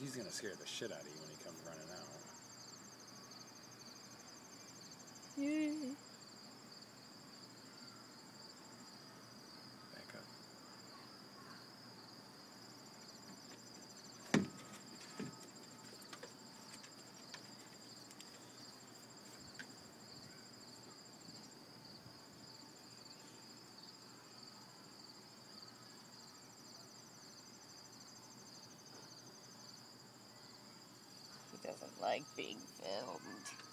He's gonna scare the shit out of you when he comes running out. Back up. He doesn't like being filmed.